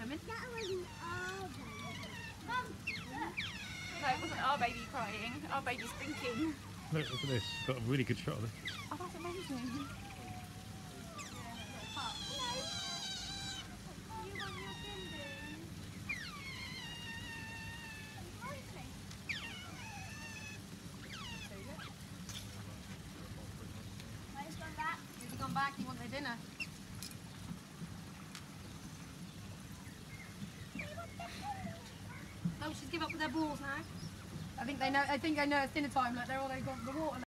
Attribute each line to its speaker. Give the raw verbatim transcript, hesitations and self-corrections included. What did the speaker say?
Speaker 1: swimming.
Speaker 2: That wasn't our baby.
Speaker 1: Mum! No, it wasn't our baby crying. Our baby's thinking.
Speaker 3: Look, look at this. Got a really good shot of it.
Speaker 1: Oh, that's amazing. He's gone back, he wants their dinner. Oh, she's given up with their balls now. I think they know. I think they know it's dinner time. Like they're all they got the water.